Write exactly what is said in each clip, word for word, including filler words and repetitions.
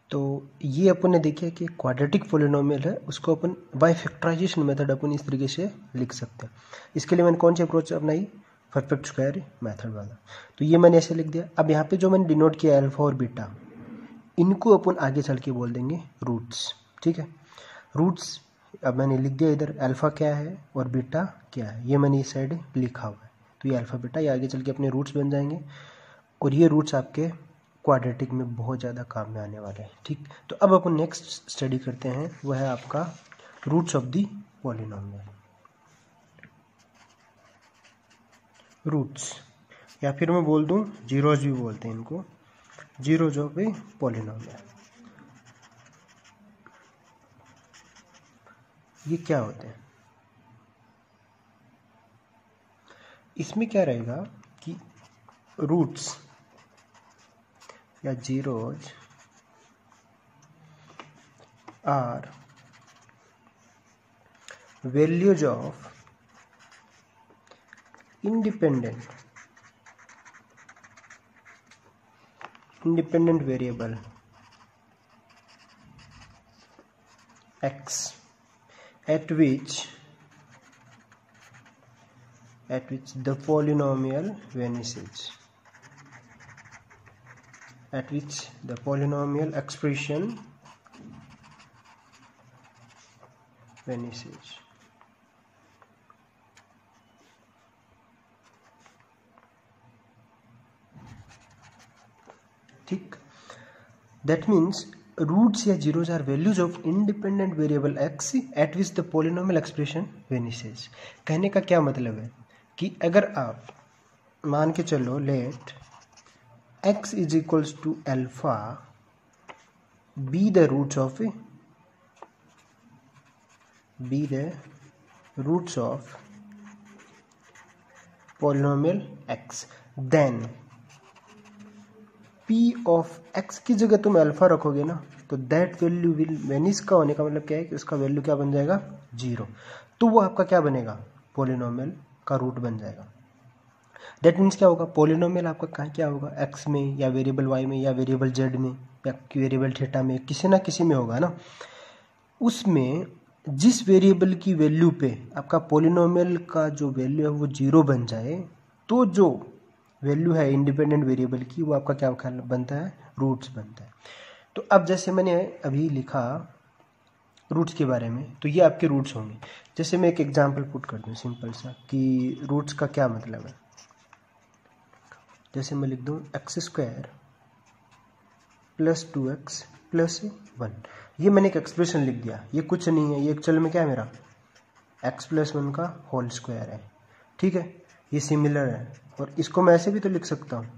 तो ये अपन ने देखिए कि क्वाड्रेटिक पॉलिनोमियल है, उसको अपन बाय फैक्टराइजेशन मेथड अपन इस तरीके से लिख सकते हैं। इसके लिए मैंने कौन सी अप्रोच अपनाई, परफेक्ट स्क्वायर मेथड वाला। तो ये मैंने ऐसे लिख दिया। अब यहाँ पे जो मैंने डिनोट किया अल्फा और बीटा, इनको अपन आगे चल के बोल देंगे रूट्स। ठीक है, रूट्स अब मैंने लिख दिया इधर, अल्फा क्या है और बीटा क्या है, ये मैंने इस साइड लिखा हुआ है। तो ये अल्फा बीटा ये आगे चल के अपने रूट्स बन जाएंगे, और ये रूट्स आपके क्वाड्रेटिक में बहुत ज़्यादा काम में आने वाले हैं। ठीक, तो अब अपन नेक्स्ट स्टडी करते हैं, वह है आपका roots of the polynomial. Roots, या फिर मैं बोल दूं जीरोज भी बोलते हैं इनको, जीरोज ऑफ ए पॉलिनोमियल। ये क्या होते हैं, इसमें क्या रहेगा कि रूट्स या zeros are values of independent independent variable x at which at which the polynomial vanishes, at which the polynomial expression vanishes। ठीक, दैट मीन्स रूट्स या zeros are values of independent variable x at which the polynomial expression vanishes. कहने का क्या मतलब है कि अगर आप मान के चलो let x is equals to alpha be the roots of be the roots of polynomial x, then p of x की जगह तुम अल्फा रखोगे ना, तो दैट वैल्यू विल वेनिस का होने का मतलब क्या है कि उसका वैल्यू क्या बन जाएगा, जीरो। तो वो आपका क्या बनेगा, पॉलिनोमियल का रूट बन जाएगा। दैट मीन्स क्या होगा, पॉलिनोमियल आपका कहाँ क्या होगा, x में या वेरिएबल y में या वेरिएबल z में या वेरिएबल थीटा में, किसी ना किसी में होगा ना। उसमें जिस वेरिएबल की वैल्यू पे आपका पॉलिनोमियल का जो वैल्यू है वो जीरो बन जाए, तो जो वैल्यू है इंडिपेंडेंट वेरिएबल की वो आपका क्या बनता है, रूट्स बनता है। तो अब जैसे मैंने अभी लिखा रूट्स के बारे में, तो ये आपके रूट्स होंगे। जैसे मैं एक एग्जांपल पुट कर दूं सिंपल सा कि रूट्स का क्या मतलब है। जैसे मैं लिख दूं x square plus two x plus one, ये मैंने एक एक्सप्रेशन लिख दिया। ये कुछ नहीं है, ये एक्चुअल में क्या है मेरा एक्स प्लस वन का होल स्क्वायर है। ठीक है, ये सिमिलर है, और इसको मैं ऐसे भी तो लिख सकता हूँ।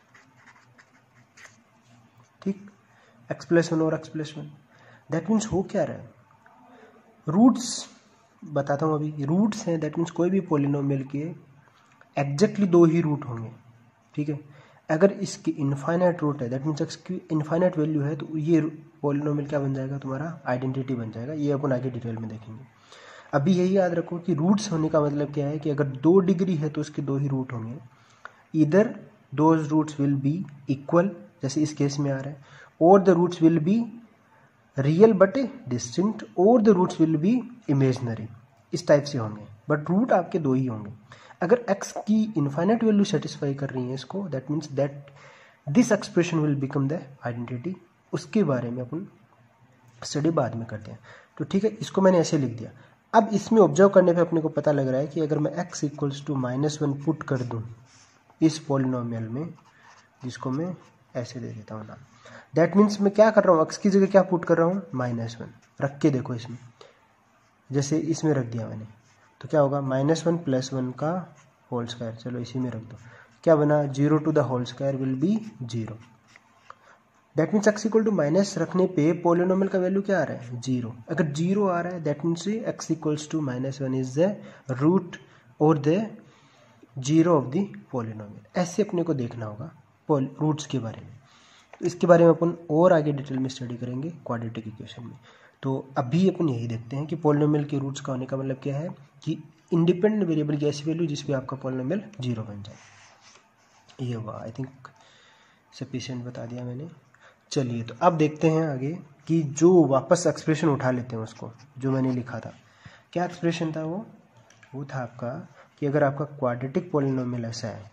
ठीक, एक्स प्लस वन और x plus one, that means हो क्या रहा है, रूट्स बताता हूँ अभी। रूट्स हैं, दैट मीन्स कोई भी पॉलिनोमियल के एग्जैक्टली दो ही रूट होंगे। ठीक है, अगर इसकी इनफाइनाइट रूट है, दैट मीन्स इसकी इनफाइनाइट वैल्यू है, तो ये पॉलिनोमियल क्या बन जाएगा, तुम्हारा आइडेंटिटी बन जाएगा। ये अपन आगे डिटेल में देखेंगे। अभी यही याद रखो कि रूट्स होने का मतलब क्या है कि अगर दो डिग्री है तो उसके दो ही रूट होंगे। इधर those roots will be equal, जैसे इस केस में आ रहा है, और the roots will be real but distinct, और the roots will be imaginary, इस टाइप से होंगे। बट रूट आपके दो ही होंगे। अगर x की इनफाइनाइट वैल्यू सेटिस्फाई कर रही है इसको, that means that this expression will become the identity. उसके बारे में अपन स्टडी बाद में करते हैं। तो ठीक है, इसको मैंने ऐसे लिख दिया। अब इसमें ऑब्जर्व करने पे अपने को पता लग रहा है कि अगर मैं x equals to minus one put कर दूं इस पॉलिनोमियल में, जिसको मैं ऐसे दे देता हूँ नाम, दैट मीन्स मैं क्या कर रहा हूँ, x की जगह क्या पुट कर रहा हूँ, माइनस वन रख के देखो इसमें, जैसे इसमें रख दिया मैंने, तो क्या होगा, माइनस वन प्लस वन का होल स्क्वायर, चलो इसी में रख दो, क्या बना, zero to the whole square will be zero. That means x equal to minus रखने पे पॉलिनोमियल का वैल्यू क्या आ रहा है, जीरो। अगर जीरो आ रहा है that means x equals to minus one is the root और the zero of the polynomial. ऐसे अपने को देखना होगा रूट्स के बारे में। तो इसके बारे में अपन और आगे डिटेल में स्टडी करेंगे क्वाड्रेटिक इक्वेशन में। तो अभी अपन यही देखते हैं कि पॉलिनोमियल के रूट्स का होने का मतलब क्या है कि इंडिपेंडेंट वेरिएबल की ऐसी वैल्यू जिस पे आपका पॉलिनोमियल जीरो बन जाए। ये हुआ, आई थिंक सफिशिएंट बता दिया मैंने। चलिए तो अब देखते हैं आगे कि जो वापस एक्सप्रेशन उठा लेते हैं उसको, जो मैंने लिखा था। क्या एक्सप्रेशन था वो वो था आपका कि अगर आपका क्वाड्रेटिक पॉलिनोमियल ऐसा है,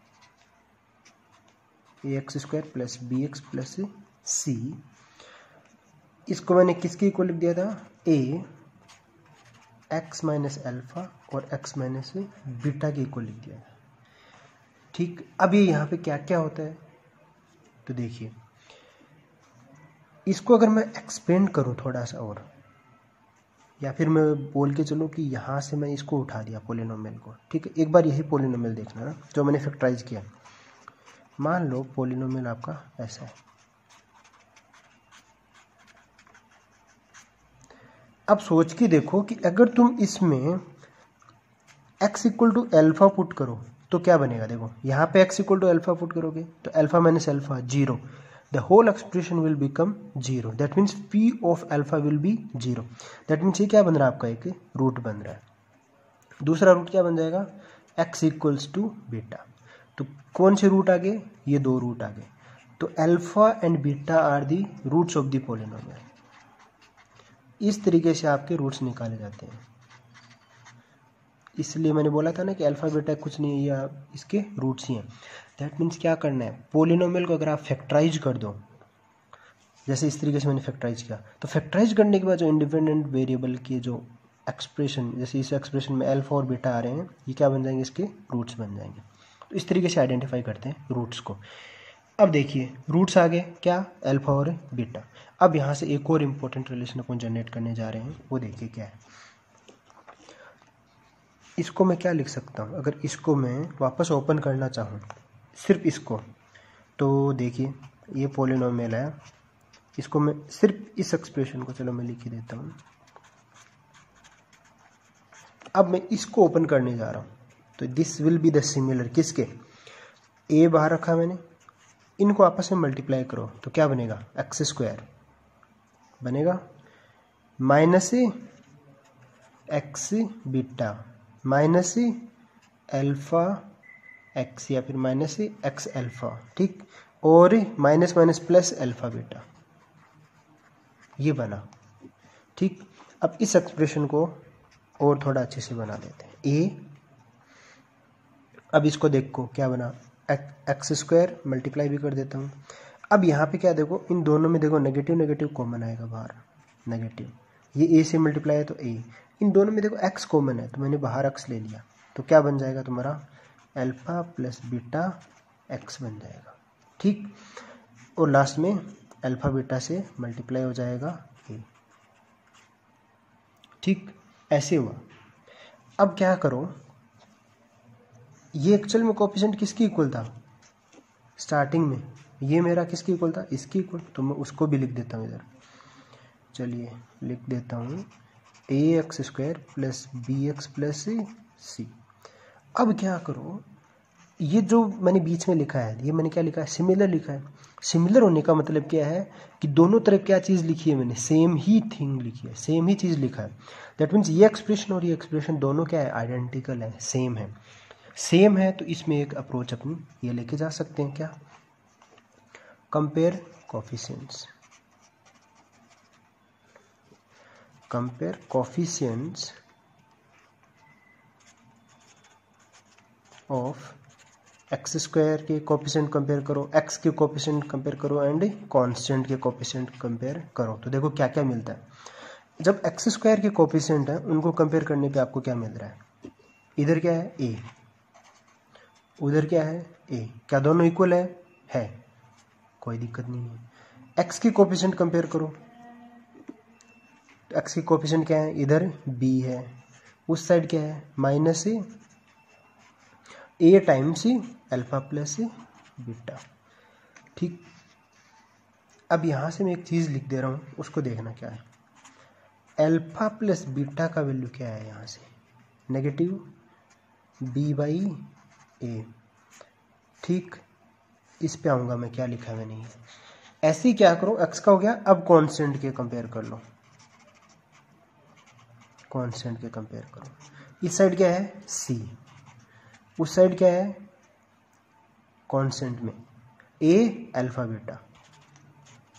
a x square plus b x plus c, इसको मैंने किसके इक्वल लिख दिया था, ए एक्स माइनस एल्फा और एक्स माइनस बीटा के इक्वल लिख दिया था। ठीक, अब ये यहाँ पे क्या क्या होता है तो देखिए, इसको अगर मैं एक्सपेंड करूँ थोड़ा सा और, या फिर मैं बोल के चलूँ कि यहाँ से मैं इसको उठा दिया पॉलिनोमियल को। ठीक है, एक बार यही पॉलिनोमियल देखना ना जो मैंने फैक्टराइज किया। मान लो पॉलिनोमियल आपका ऐसा है। अब सोच के देखो कि अगर तुम इसमें x equal to alpha put करो तो क्या बनेगा। देखो यहाँ पे x equal to alpha put करोगे तो alpha minus alpha zero, the whole expression will become zero. That means p of alpha will be zero. That means ये क्या बन रहा है आपका, एक रूट बन रहा है। दूसरा रूट क्या बन जाएगा, x इक्वल्स टू बीटा। तो कौन से रूट आ गए, ये दो रूट आ गए। तो alpha and beta are the roots of the polynomial. इस तरीके से आपके रूट्स निकाले जाते हैं। इसलिए मैंने बोला था ना कि अल्फा बीटा कुछ नहीं है, या इसके रूट्स ही हैं। दैट मीन्स क्या करना है, पॉलिनोमियल को अगर आप फैक्टराइज कर दो, जैसे इस तरीके से मैंने फैक्टराइज किया, तो फैक्टराइज करने के बाद जो इंडिपेंडेंट वेरिएबल के जो एक्सप्रेशन, जैसे इस एक्सप्रेशन में अल्फा और बीटा आ रहे हैं, ये क्या बन जाएंगे, इसके रूट्स बन जाएंगे। तो इस तरीके से आइडेंटिफाई करते हैं रूट्स को। अब देखिए रूट्स आ गए क्या, अल्फा और बीटा। अब यहाँ से एक और इम्पोर्टेंट रिलेशन अपन जनरेट करने जा रहे हैं, वो देखिए क्या है। इसको मैं क्या लिख सकता हूँ, अगर इसको मैं वापस ओपन करना चाहूँ सिर्फ इसको, तो देखिए ये पॉलिनोमियल है। इसको मैं सिर्फ इस एक्सप्रेशन को, चलो मैं लिख ही देता हूँ। अब मैं इसको ओपन करने जा रहा हूँ, तो this will be the similar किसके, ए बाहर रखा मैंने, इनको आपस में मल्टीप्लाई करो तो क्या बनेगा, एक्स स्क्वायर बनेगा minus x beta minus alpha x, या फिर माइनस एक्स एल्फा। ठीक, और minus minus plus alpha beta, ये बना। ठीक, अब इस एक्सप्रेशन को और थोड़ा अच्छे से बना देते हैं। ए, अब इसको देखो क्या बना, एक्स स्क्वायर, मल्टीप्लाई भी कर देता हूँ। अब यहाँ पे क्या देखो, इन दोनों में देखो नेगेटिव नेगेटिव कॉमन आएगा बाहर, नेगेटिव, ये ए से मल्टीप्लाई है तो ए, इन दोनों में देखो एक्स कॉमन है तो मैंने बाहर एक्स ले लिया, तो क्या बन जाएगा तुम्हारा, अल्फा प्लस बीटा एक्स बन जाएगा। ठीक, और लास्ट में अल्फा बीटा से मल्टीप्लाई हो जाएगा ए। ठीक, ऐसे हुआ। अब क्या करो, ये एक्चुअल में कोएफिशिएंट किसकी इक्वल था, स्टार्टिंग में ये मेरा किसकी इक्वल था, इसकी इक्वल, तो मैं उसको भी लिख देता हूँ इधर। चलिए लिख देता हूँ a x square plus b x plus c. अब क्या करो, ये जो मैंने बीच में लिखा है, ये मैंने क्या लिखा है, सिमिलर लिखा है। सिमिलर होने का मतलब क्या है कि दोनों तरफ क्या चीज़ लिखी है मैंने, सेम ही थिंग लिखी है, सेम ही चीज़ लिखा है। दैट मीन्स ये एक्सप्रेशन और ये एक्सप्रेशन दोनों क्या है, आइडेंटिकल है, सेम है। सेम है तो इसमें एक अप्रोच अपनी ये लेके जा सकते हैं, क्या, compare coefficients. Compare coefficients of x square के कोफिशिएंट कंपेयर करो, एक्स के कोफिशिएंट कंपेयर करो एंड कांस्टेंट के कोफिशिएंट कंपेयर करो। तो देखो क्या क्या मिलता है, जब एक्स स्क्वायर के कोफिशिएंट है उनको कंपेयर करने पे आपको क्या मिल रहा है, इधर क्या है ए, उधर क्या है ए, क्या दोनों इक्वल है, है, कोई दिक्कत नहीं है। एक्स की कोफिशिएंट कंपेयर करो, तो एक्स की कोफिशिएंट क्या है, इधर बी है, उस साइड क्या है, minus a times alpha plus beta. ठीक, अब यहाँ से मैं एक चीज़ लिख दे रहा हूँ, उसको देखना क्या है, अल्फा प्लस बीटा का वैल्यू क्या है, यहाँ से नेगेटिव बी बाई ए। ठीक, इस पे आऊँगा मैं, क्या लिखा है मैंने, ऐसे ही क्या करो, एक्स का हो गया, अब कांस्टेंट के कंपेयर कर लो, कांस्टेंट के कंपेयर करो। इस साइड क्या है सी, उस साइड क्या है कांस्टेंट में ए अल्फा बीटा।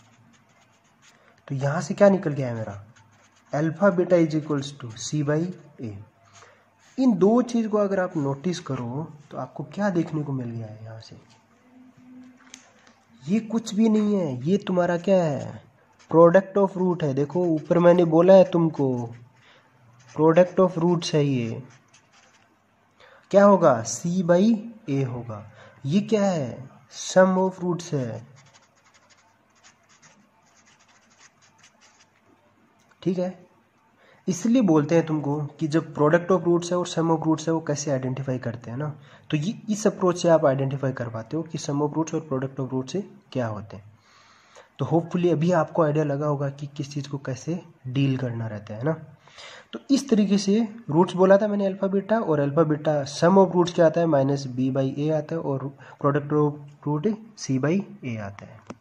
तो यहाँ से क्या निकल गया है मेरा, alpha beta is equals to c by a. इन दो चीज को अगर आप नोटिस करो तो आपको क्या देखने को मिल गया है यहाँ से, ये कुछ भी नहीं है, ये तुम्हारा क्या है, प्रोडक्ट ऑफ रूट है। देखो ऊपर मैंने बोला है तुमको प्रोडक्ट ऑफ रूट्स है, ये क्या होगा, सी बाई ए होगा। ये क्या है, सम ऑफ रूट्स है, ठीक है। इसलिए बोलते हैं तुमको कि जब प्रोडक्ट ऑफ रूट्स है और सम ऑफ रूट्स है वो कैसे आइडेंटिफाई करते हैं ना, तो ये इस अप्रोच से आप आइडेंटिफाई कर पाते हो कि सम ऑफ रूट्स और प्रोडक्ट ऑफ रूट्स से क्या होते हैं। तो होपफुली अभी आपको आइडिया लगा होगा कि किस चीज़ को कैसे डील करना रहता है ना। तो इस तरीके से रूट्स बोला था मैंने अल्फा बीटा, और alpha beta sum of roots क्या आता है, माइनस बी बाई ए आता है, और product of root c by a आता है।